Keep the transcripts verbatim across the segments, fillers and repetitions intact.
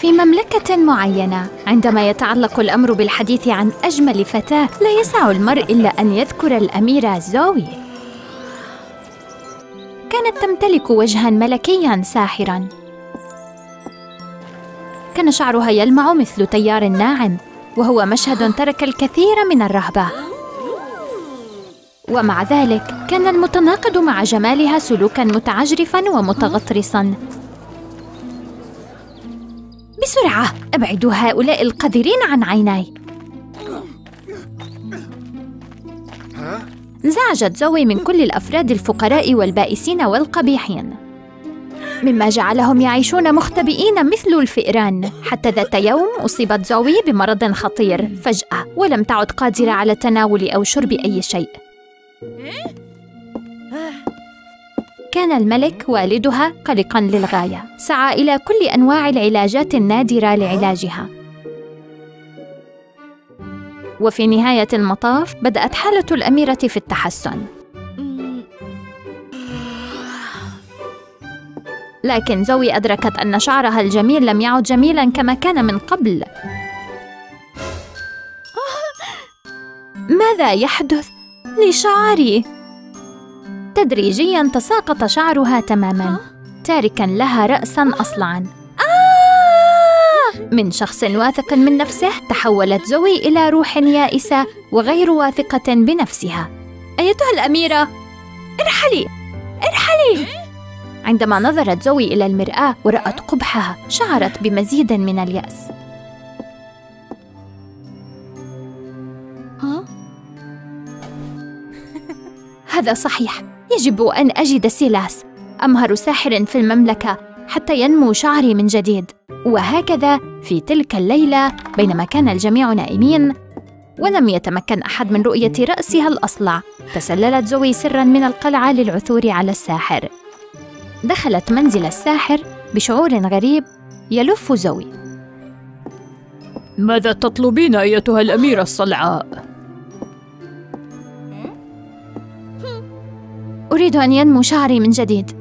في مملكة معينة، عندما يتعلق الأمر بالحديث عن أجمل فتاة، لا يسع المرء إلا أن يذكر الأميرة زوي. كانت تمتلك وجهاً ملكياً ساحراً. كان شعرها يلمع مثل تيار ناعم، وهو مشهد ترك الكثير من الرهبة. ومع ذلك كان المتناقض مع جمالها سلوكاً متعجرفاً ومتغطرساً. بسرعة، أبعدوا هؤلاء القذرين عن عيناي. انزعجت زوي من كل الأفراد الفقراء والبائسين والقبيحين، مما جعلهم يعيشون مختبئين مثل الفئران. حتى ذات يوم أصيبت زوي بمرض خطير فجأة، ولم تعد قادرة على تناول أو شرب أي شيء. كان الملك والدها قلقاً للغاية، سعى إلى كل أنواع العلاجات النادرة لعلاجها. وفي نهاية المطاف بدأت حالة الأميرة في التحسن. لكن زوي أدركت أن شعرها الجميل لم يعد جميلاً كما كان من قبل. ماذا يحدث لشعري؟ تدريجياً تساقط شعرها تماماً، تاركاً لها رأساً أصلعاً. من شخص واثق من نفسه تحولت زوي إلى روح يائسة وغير واثقة بنفسها. أيتها الأميرة، ارحلي ارحلي! عندما نظرت زوي إلى المرآة ورأت قبحها، شعرت بمزيد من اليأس. ها؟ هذا صحيح، يجب أن أجد سيلاس، أمهر ساحر في المملكة، حتى ينمو شعري من جديد. وهكذا في تلك الليلة، بينما كان الجميع نائمين ولم يتمكن أحد من رؤية رأسها الأصلع، تسللت زوي سراً من القلعة للعثور على الساحر. دخلت منزل الساحر بشعور غريب يلف زوي. ماذا تطلبين أيتها الأميرة الصلعاء؟ أريد أن ينمو شعري من جديد.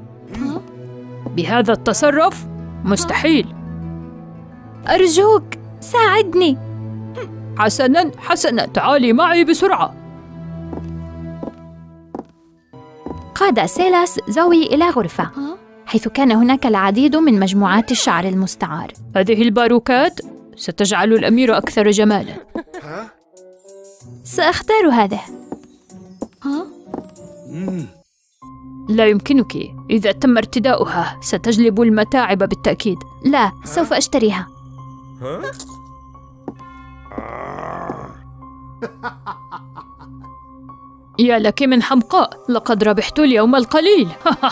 بهذا التصرف؟ مستحيل. أرجوك ساعدني. حسناً حسناً، تعالي معي بسرعة. قاد سيلاس زوي إلى غرفة، حيث كان هناك العديد من مجموعات الشعر المستعار. هذه الباروكات ستجعل الأميرة أكثر جمالاً. سأختار هذا. لا يمكنك، إذا تم ارتداؤها ستجلب المتاعب بالتأكيد. لا، سوف أشتريها. يا لك من حمقاء، لقد ربحت اليوم القليل.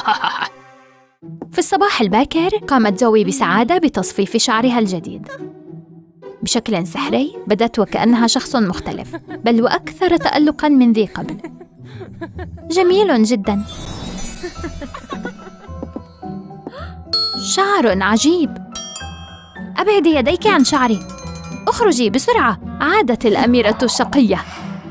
في الصباح الباكر قامت زوي بسعادة بتصفيف شعرها الجديد. بشكل سحري بدت وكأنها شخص مختلف، بل وأكثر تألقاً من ذي قبل. جميل جداً. شعر عجيب. أبعدي يديك عن شعري. اخرجي بسرعة. عادت الأميرة الشقية.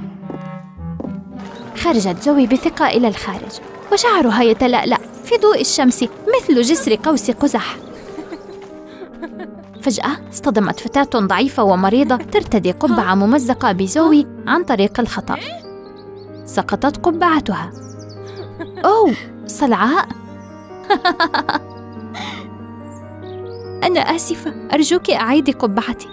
خرجت زوي بثقة إلى الخارج، وشعرها يتلألأ في ضوء الشمس مثل جسر قوس قزح. فجأة اصطدمت فتاة ضعيفة ومريضة ترتدي قبعة ممزقة بزوي عن طريق الخطأ. سقطت قبعتها. أوه، صلعاء. أنا آسفة، أرجوك أعيدي قبعتي.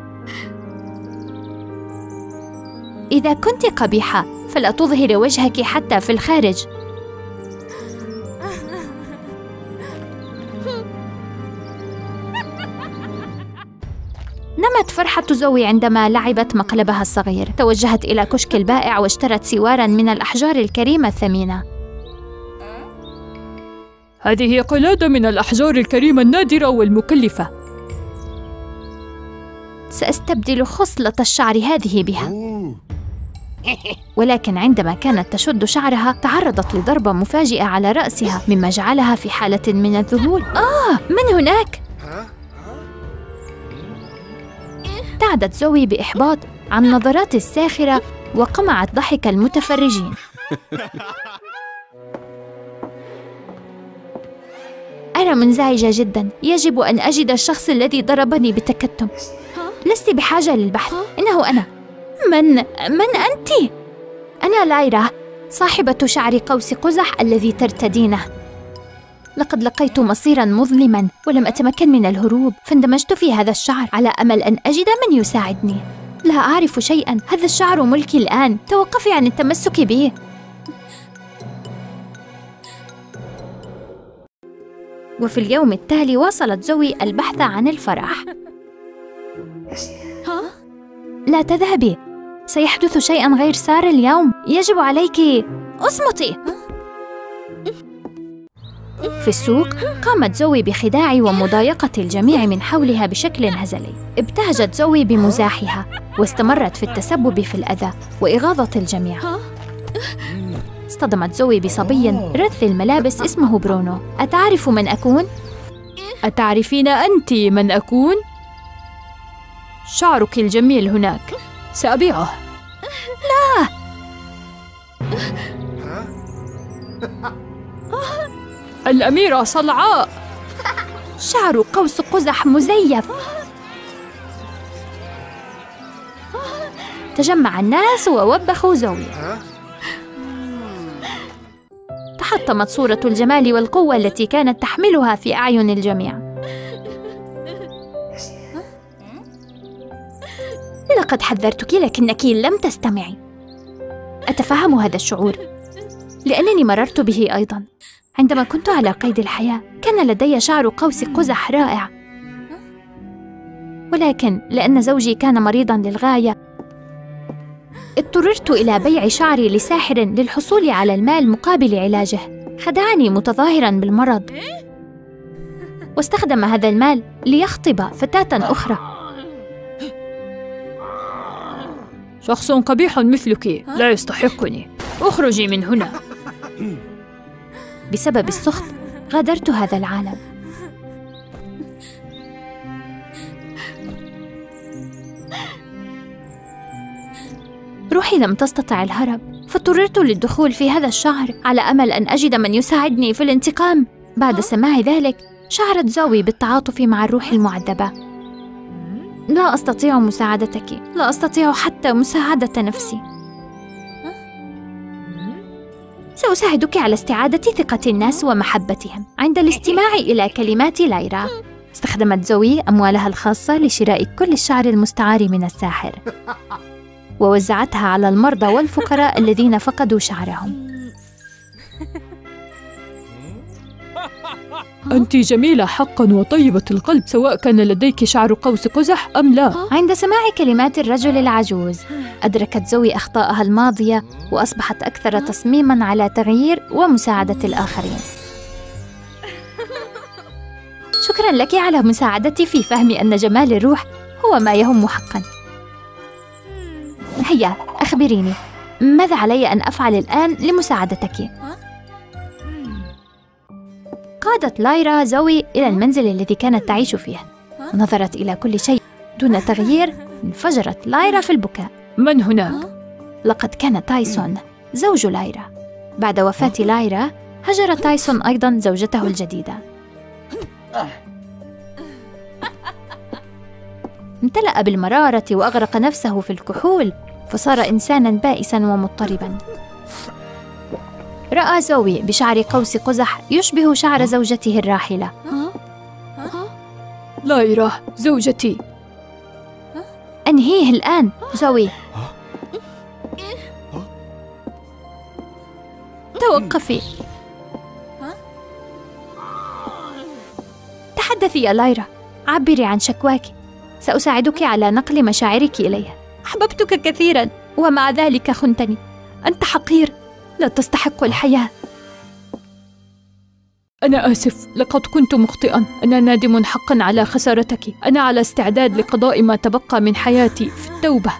إذا كنت قبيحة فلا تظهري وجهك حتى في الخارج. نمت فرحة زوي عندما لعبت مقلبها الصغير. توجهت إلى كشك البائع واشترت سواراً من الأحجار الكريمة الثمينة. هذه قلادة من الأحجار الكريمة النادرة والمكلفة. سأستبدل خصلة الشعر هذه بها. ولكن عندما كانت تشد شعرها تعرضت لضربة مفاجئة على رأسها، مما جعلها في حالة من الذهول. آه، من هناك؟ ابتعدت زوي بإحباط عن النظرات الساخرة وقمعت ضحك المتفرجين. أنا منزعجة جدا. يجب أن أجد الشخص الذي ضربني بالتكتم. لست بحاجة للبحث، إنه أنا. من من أنت؟ أنا لايرا، صاحبة شعر قوس قزح الذي ترتدينه. لقد لقيت مصيراً مظلماً ولم أتمكن من الهروب، فاندمجت في هذا الشعر على أمل أن أجد من يساعدني. لا أعرف شيئاً، هذا الشعر ملكي الآن، توقفي عن التمسك به. وفي اليوم التالي واصلت زوي البحث عن الفرح. لا تذهبي، سيحدث شيئاً غير سار اليوم. يجب عليك اصمتي. في السوق قامت زوي بخداع ومضايقة الجميع من حولها بشكل هزلي. ابتهجت زوي بمزاحها واستمرت في التسبب في الأذى وإغاظة الجميع. اصطدمت زوي بصبي رث الملابس اسمه برونو. أتعرف من أكون؟ أتعرفين أنت من أكون؟ شعرك الجميل هناك، سأبيعه. لا. الأميرة صلعاء. شعر قوس قزح مزيف. تجمع الناس ووبخوا زوي. تحطمت صورة الجمال والقوة التي كانت تحملها في أعين الجميع. لقد حذرتك لكنك لم تستمعي. أتفهم هذا الشعور لأنني مررت به أيضاً. عندما كنت على قيد الحياة كان لدي شعر قوس قزح رائع، ولكن لأن زوجي كان مريضاً للغاية اضطررت إلى بيع شعري لساحر للحصول على المال مقابل علاجه. خدعني متظاهراً بالمرض واستخدم هذا المال ليخطب فتاة أخرى. شخص قبيح مثلك لا يستحقني، اخرجي من هنا. بسبب السخط غادرت هذا العالم. روحي لم تستطع الهرب، فاضطررت للدخول في هذا الشعر على أمل أن أجد من يساعدني في الانتقام. بعد سماع ذلك شعرت زوي بالتعاطف مع الروح المعذبة. لا أستطيع مساعدتك، لا أستطيع حتى مساعدة نفسي. سأساعدك على استعادة ثقة الناس ومحبتهم عند الاستماع إلى كلمات لايرا. استخدمت زوي أموالها الخاصة لشراء كل الشعر المستعار من الساحر ووزعتها على المرضى والفقراء الذين فقدوا شعرهم. أنت جميلة حقاً وطيبة القلب، سواء كان لديك شعر قوس قزح أم لا. عند سماع كلمات الرجل العجوز أدركت زوي أخطاءها الماضية وأصبحت أكثر تصميماً على تغيير ومساعدة الآخرين. شكراً لك على مساعدتي في فهم أن جمال الروح هو ما يهم حقاً. هيا أخبريني، ماذا علي أن أفعل الآن لمساعدتك؟ قادت لايرا زوي إلى المنزل الذي كانت تعيش فيه. نظرت إلى كل شيء دون تغيير. انفجرت لايرا في البكاء. من هناك؟ لقد كان تايسون زوج لايرا. بعد وفاة لايرا هجر تايسون أيضاً زوجته الجديدة. امتلأ بالمرارة وأغرق نفسه في الكحول، فصار إنساناً بائساً ومضطرباً. رأى زوي بشعر قوس قزح يشبه شعر زوجته الراحلة. لايرا زوجتي. أنهيه الآن زوي. توقفي. تحدثي يا لايرا، عبري عن شكواك. سأساعدك على نقل مشاعرك إليها. أحببتك كثيراً ومع ذلك خنتني. أنت حقير، لا تستحق الحياة. أنا آسف، لقد كنت مخطئاً. أنا نادم حقاً على خسارتك. أنا على استعداد لقضاء ما تبقى من حياتي في التوبة.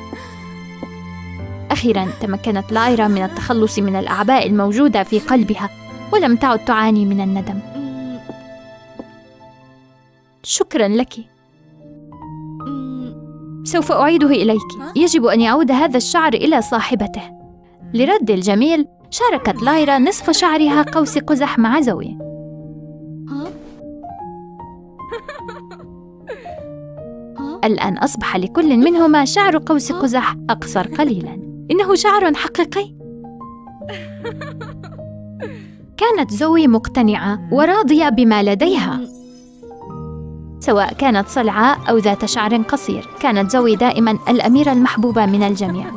أخيراً تمكنت لايرا من التخلص من الأعباء الموجودة في قلبها ولم تعد تعاني من الندم. شكراً لك. سوف أعيده إليك. يجب أن يعود هذا الشعر إلى صاحبته. لرد الجميل شاركت لايرا نصف شعرها قوس قزح مع زوي. الآن أصبح لكل منهما شعر قوس قزح أقصر قليلاً. إنه شعر حقيقي. كانت زوي مقتنعة وراضية بما لديها، سواء كانت صلعاء أو ذات شعر قصير. كانت زوي دائماً الأميرة المحبوبة من الجميع.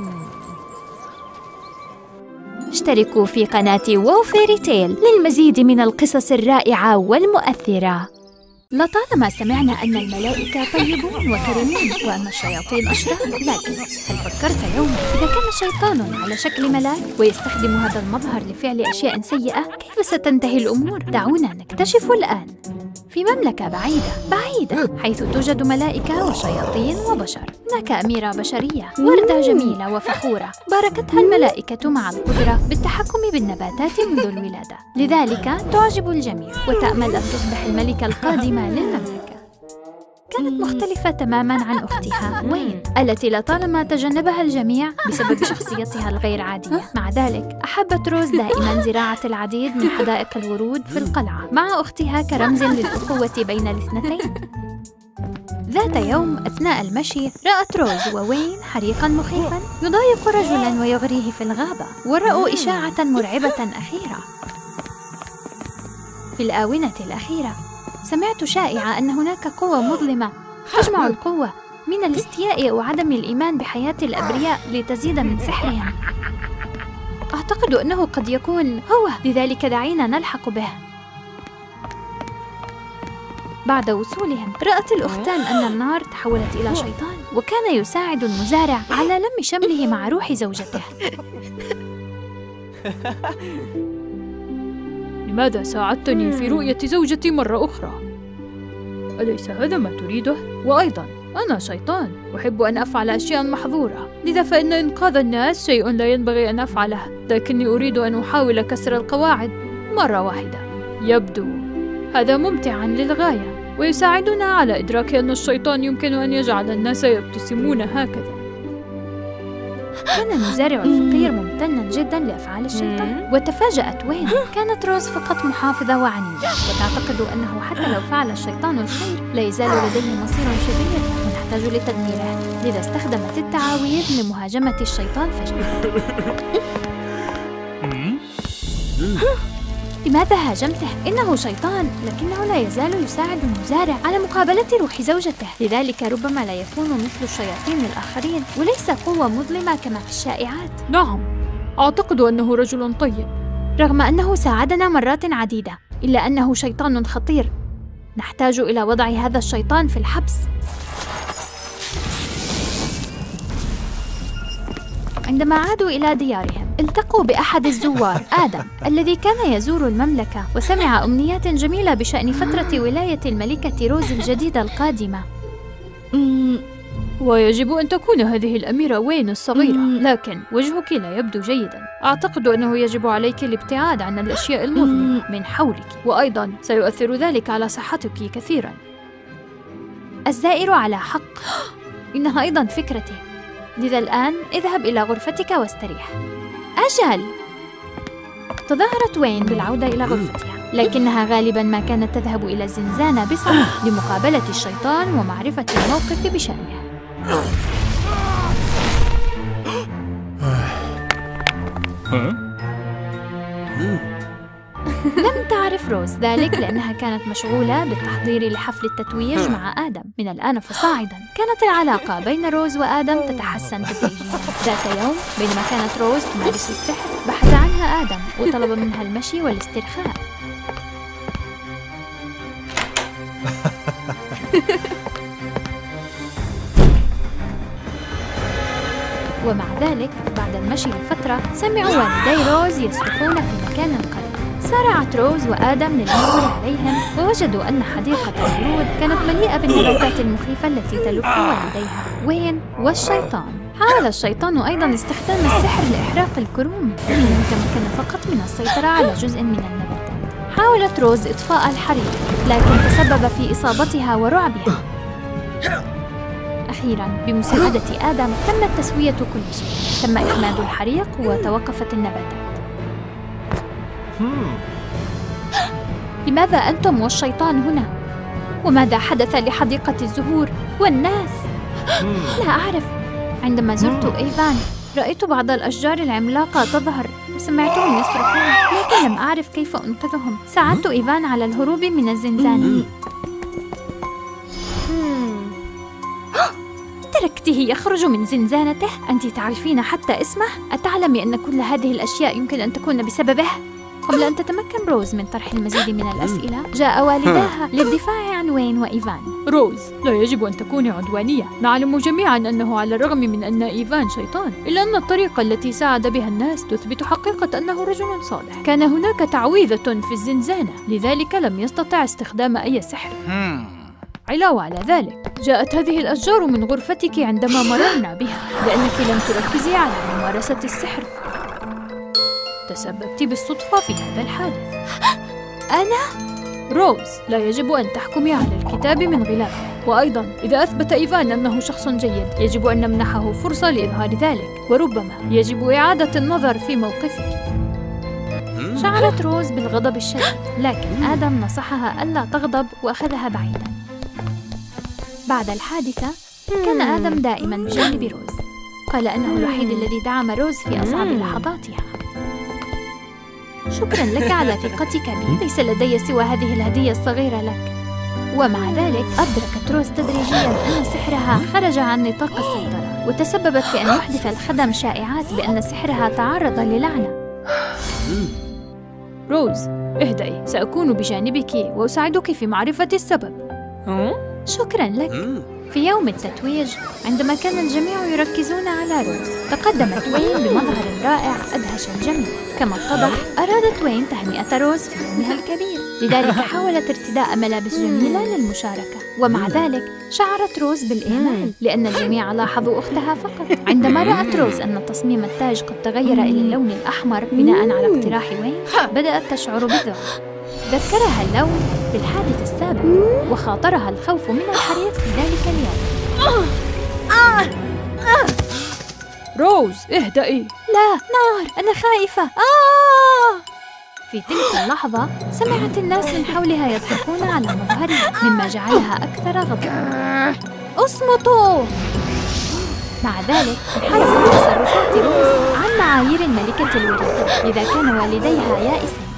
اشتركوا في قناة واو فيري تيل للمزيد من القصص الرائعة والمؤثرة. لطالما سمعنا أن الملائكة طيبون وكريمون وأن الشياطين أشرار، لكن هل فكرت يوما إذا كان شيطان على شكل ملاك ويستخدم هذا المظهر لفعل أشياء سيئة، كيف ستنتهي الأمور؟ دعونا نكتشف الآن. في مملكة بعيدة بعيدة حيث توجد ملائكة وشياطين وبشر، هناك أميرة بشرية، وردة جميلة وفخورة باركتها الملائكة مع القدرة بالتحكم بالنباتات منذ الولادة، لذلك تعجب الجميع وتأمل أن تصبح الملكة القادمة للمملكة. كانت مختلفة تماماً عن أختها وين، التي لطالما تجنبها الجميع بسبب شخصيتها الغير عادية. مع ذلك أحبت روز دائماً زراعة العديد من حدائق الورود في القلعة مع أختها كرمز للأخوة بين الاثنتين. ذات يوم أثناء المشي رأت روز ووين حريقاً مخيفاً يضايق رجلاً ويغريه في الغابة، ورأوا إشاعة مرعبة أخيرة. في الآونة الأخيرة سمعت شائعة أن هناك قوة مظلمة تجمع القوة من الاستياء أو عدم الإيمان بحياة الأبرياء لتزيد من سحرهم. أعتقد أنه قد يكون هو، لذلك دعينا نلحق به. بعد وصولهم رأت الأختان أن النار تحولت إلى شيطان، وكان يساعد المزارع على لم شمله مع روح زوجته. لماذا ساعدتني في رؤية زوجتي مرة أخرى؟ أليس هذا ما تريده؟ وأيضاً أنا شيطان، أحب أن أفعل أشياء محظورة، لذا فإن إنقاذ الناس شيء لا ينبغي أن أفعله، لكني أريد أن أحاول كسر القواعد مرة واحدة. يبدو هذا ممتعاً للغاية ويساعدنا على إدراك أن الشيطان يمكن أن يجعل الناس يبتسمون هكذا. كان المزارع الفقير ممتناً جداً لأفعال الشيطان، وتفاجأت وين. كانت روز فقط محافظة وعنيدة، وتعتقد أنه حتى لو فعل الشيطان الخير لا يزال لديه مصير شرير ونحتاج لتدميره، لذا استخدمت التعاويذ لمهاجمة الشيطان فجأة. لماذا هاجمته؟ إنه شيطان، لكنه لا يزال يساعد المزارع على مقابلة روح زوجته، لذلك ربما لا يكون مثل الشياطين الآخرين وليس قوة مظلمة كما في الشائعات. نعم، أعتقد أنه رجل طيب. رغم أنه ساعدنا مرات عديدة، إلا أنه شيطان خطير. نحتاج إلى وضع هذا الشيطان في الحبس. عندما عادوا إلى ديارهم التقوا بأحد الزوار، آدم، الذي كان يزور المملكة وسمع أمنيات جميلة بشأن فترة ولاية الملكة روز الجديدة القادمة. ويجب أن تكون هذه الأميرة وين الصغيرة، لكن وجهك لا يبدو جيداً. أعتقد أنه يجب عليك الابتعاد عن الأشياء المظلمة من حولك، وأيضاً سيؤثر ذلك على صحتك كثيراً. الزائر على حق. إنها أيضاً فكرتي، لذا الآن اذهب إلى غرفتك واستريح. أجل. تظاهرت وين بالعودة إلى غرفتها، لكنها غالباً ما كانت تذهب إلى الزنزانة بسرعة لمقابلة الشيطان ومعرفة الموقف بشأنه. لم تعرف روز ذلك لأنها كانت مشغولة بالتحضير لحفل التتويج مع آدم. من الآن فصاعداً كانت العلاقة بين روز وآدم تتحسن تدريجياً. ذات يوم بينما كانت روز تمارس السحر بحث عنها آدم وطلب منها المشي والاسترخاء. ومع ذلك بعد المشي لفترة سمعوا والدي روز يصرخون في مكان قريب. سارعت روز وآدم للمرور عليهم ووجدوا أن حديقة الورود كانت مليئة بالنباتات المخيفة التي تلف والديها وين والشيطان. حاول الشيطان أيضاً استخدام السحر لإحراق الكروم، لم يتمكن فقط من السيطرة على جزء من النباتات. حاولت روز إطفاء الحريق لكن تسبب في إصابتها ورعبها. أخيراً بمساعدة آدم تمت تسوية كل شيء، تم إخماد الحريق وتوقفت النباتات. لماذا أنتم والشيطان هنا؟ وماذا حدث لحديقة الزهور والناس؟ لا أعرف. عندما زرت إيفان رأيت بعض الأشجار العملاقة تظهر وسمعتهم يصرخون، لكن لم أعرف كيف أنقذهم. ساعدت إيفان على الهروب من الزنزانة. تركته يخرج من زنزانته؟ أنت تعرفين حتى اسمه؟ أتعلمي أن كل هذه الأشياء يمكن أن تكون بسببه؟ قبل أن تتمكن روز من طرح المزيد من الأسئلة، جاء والداها للدفاع عن وين وإيفان. روز، لا يجب أن تكوني عدوانية. نعلم جميعاً أنه على الرغم من أن إيفان شيطان، إلا أن الطريقة التي ساعد بها الناس تثبت حقيقة أنه رجل صالح. كان هناك تعويذة في الزنزانة، لذلك لم يستطع استخدام أي سحر. علاوة على ذلك، جاءت هذه الأشجار من غرفتك عندما مررنا بها، لأنك لم تركزي على ممارسة السحر. تسببت بالصدفة في هذا الحادث. أنا؟ روز، لا يجب أن تحكمي على الكتاب من غلافه. وأيضاً، إذا أثبت إيفان أنه شخص جيد، يجب أن نمنحه فرصة لإظهار ذلك، وربما يجب إعادة النظر في موقفك. شعرت روز بالغضب الشديد، لكن آدم نصحها ألا تغضب وأخذها بعيداً. بعد الحادثة، كان آدم دائماً بجانب روز. قال أنه الوحيد الذي دعم روز في أصعب لحظاتها. شكراً لك على ثقتك بي. ليس لدي سوى هذه الهدية الصغيرة لك. ومع ذلك أدركت روز تدريجياً أن سحرها خرج عن نطاق السيطرة، وتسببت في أن يحدث الخدم شائعات بأن سحرها تعرض للعنة. روز، اهدئي، سأكون بجانبك وأساعدك في معرفة السبب. شكراً لك. في يوم التتويج، عندما كان الجميع يركزون على روز، تقدمت وين بمظهر رائع أدهش الجميع. كما اتضح، أرادت وين تهنئة روز في يومها الكبير، لذلك حاولت ارتداء ملابس جميلة للمشاركة. ومع ذلك شعرت روز بالإهمال، لأن الجميع لاحظوا أختها فقط. عندما رأت روز أن تصميم التاج قد تغير إلى اللون الأحمر بناء على اقتراح وين، بدأت تشعر بالذعر. ذكرها اللون بالحادث السابق، وخاطرها الخوف من الحريق في ذلك اليوم. روز، اهدئي. لا، نار، أنا خائفة. آه! في تلك اللحظة، سمعت الناس من حولها يضحكون على مظهرها، مما جعلها أكثر غضبا. اصمتوا! مع ذلك، انحرفت تصرفات روز عن معايير الملكة الوراثية، لذا كان والديها يائسين.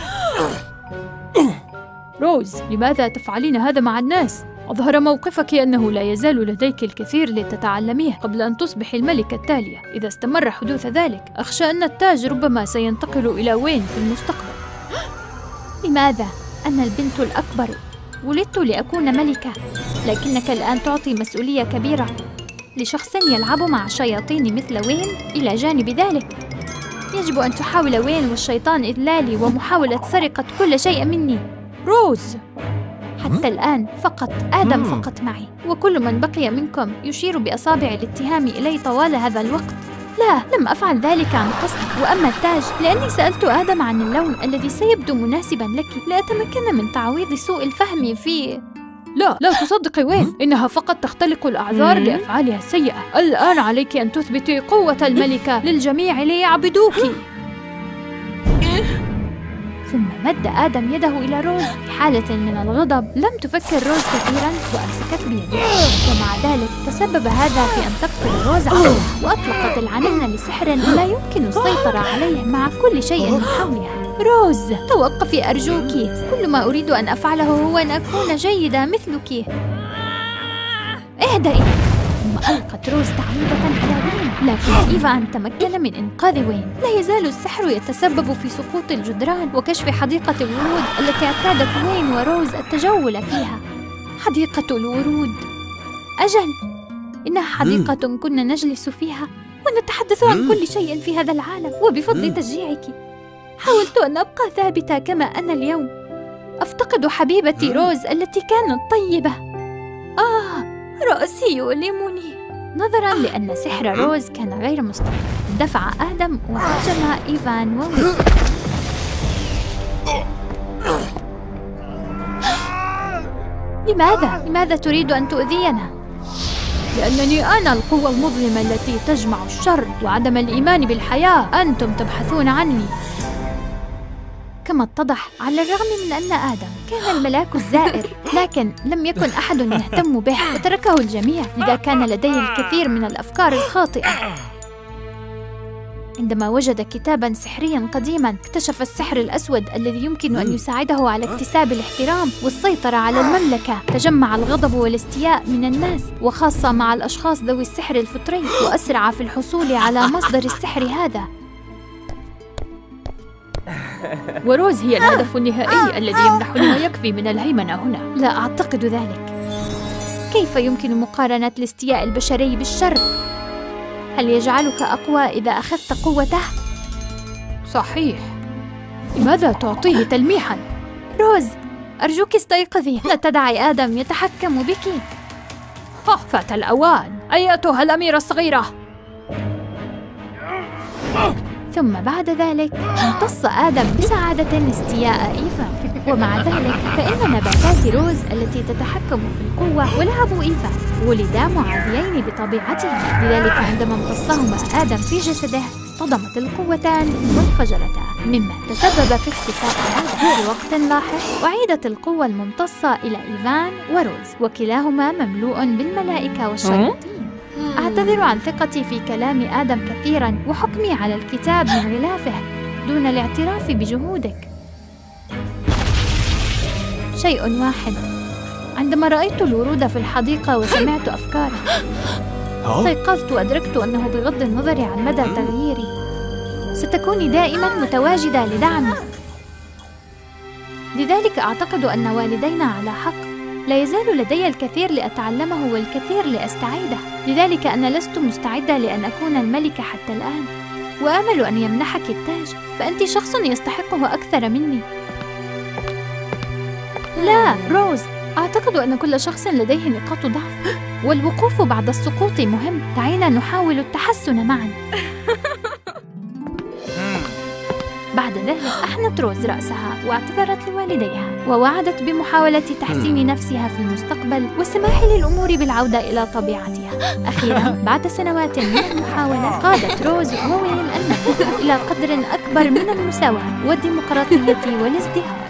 روز، لماذا تفعلين هذا مع الناس؟ أظهر موقفك أنه لا يزال لديك الكثير لتتعلميه قبل أن تصبحي الملكة التالية. إذا استمر حدوث ذلك، أخشى أن التاج ربما سينتقل إلى وين في المستقبل. لماذا؟ أنا البنت الأكبر، ولدت لأكون ملكة، لكنك الآن تعطي مسؤولية كبيرة لشخص يلعب مع الشياطين مثل وين. إلى جانب ذلك، يجب أن تحاول وين والشيطان إذلالي ومحاولة سرقة كل شيء مني. روز، حتى الآن فقط آدم فقط معي، وكل من بقي منكم يشير بأصابع الاتهام إلي طوال هذا الوقت. لا، لم أفعل ذلك عن قصد. وأما التاج، لأني سألت آدم عن اللون الذي سيبدو مناسباً لك، لأتمكن من تعويض سوء الفهم فيه. لا، لا تصدقي وين، إنها فقط تختلق الأعذار لأفعالها السيئة. الآن عليك أن تثبتي قوة الملكة للجميع ليعبدوك. ثم مد آدم يده إلى روز في حالة من الغضب. لم تفكر روز كثيراً وأمسكت بيده، ومع ذلك تسبب هذا في أن تفقد روز عقلها، وأطلقت العنان لسحر لا يمكن السيطرة عليه مع كل شيء من حولها. روز، توقفي أرجوك، كل ما أريد أن أفعله هو أن أكون جيدة مثلك. اهدئي. ثم ألقت روز تعويذة على وين، لكن إيفان تمكن من إنقاذ وين. لا يزال السحر يتسبب في سقوط الجدران وكشف حديقة الورود التي اعتادت وين وروز التجول فيها. حديقة الورود، أجل، إنها حديقة كنا نجلس فيها ونتحدث عن كل شيء في هذا العالم، وبفضل تشجيعك حاولت أن أبقى ثابتة كما أنا اليوم. أفتقد حبيبتي روز التي كانت طيبة. آه، رأسي يؤلمني. نظراً لأن سحر روز كان غير مستقر، دفع آدم وهاجم إيفان ووين. لماذا؟ لماذا تريد أن تؤذينا؟ لأنني أنا القوة المظلمة التي تجمع الشر وعدم الإيمان بالحياة. أنتم تبحثون عني. كما اتضح على الرغم من أن آدم كان الملاك الزائر، لكن لم يكن أحد يهتم به وتركه الجميع، لذا كان لديه الكثير من الأفكار الخاطئة. عندما وجد كتاباً سحرياً قديماً اكتشف السحر الأسود الذي يمكن أن يساعده على اكتساب الاحترام والسيطرة على المملكة. تجمع الغضب والاستياء من الناس وخاصة مع الأشخاص ذوي السحر الفطري، وأسرع في الحصول على مصدر السحر هذا. وروز هي الهدف النهائي الذي يمنحني ما يكفي من الهيمنة هنا. لا أعتقد ذلك. كيف يمكن مقارنة الاستياء البشري بالشر؟ هل يجعلك أقوى إذا أخذت قوته؟ صحيح. لماذا تعطيه تلميحاً؟ روز، أرجوك استيقظي، لا تدعي آدم يتحكم بك. ها، فات الأوان أيتها الأميرة الصغيرة. ثم بعد ذلك امتص آدم بسعادة استياء إيفا، ومع ذلك فإن نباتات روز التي تتحكم في القوة ولعب إيفا ولدا معاديين بطبيعتهم، لذلك عندما امتصهما آدم في جسده اصطدمت القوتان وانفجرتا، مما تسبب في اختفاء آدم. في وقت لاحق أعيدت القوة الممتصة إلى إيفان وروز، وكلاهما مملوء بالملائكة والشياطين. أعتذر عن ثقتي في كلام آدم كثيراً وحكمي على الكتاب من غلافه دون الاعتراف بجهودك. شيء واحد، عندما رأيت الورود في الحديقة وسمعت أفكاري استيقظت وأدركت أنه بغض النظر عن مدى تغييري ستكوني دائماً متواجدة لدعمي. لذلك أعتقد أن والدينا على حق، لا يزال لدي الكثير لأتعلمه والكثير لأستعيده، لذلك أنا لست مستعدة لأن أكون الملكة حتى الآن، وآمل أن يمنحك التاج، فأنت شخص يستحقه أكثر مني. لا روز، أعتقد أن كل شخص لديه نقاط ضعف، والوقوف بعد السقوط مهم. دعينا نحاول التحسن معا. بعد ذلك أحنت روز رأسها واعتذرت لوالديها، ووعدت بمحاولة تحسين نفسها في المستقبل والسماح للأمور بالعودة إلى طبيعتها. أخيراً بعد سنوات من المحاولة قادت روز وويل المملكة إلى قدر أكبر من المساواة والديمقراطية والازدهار.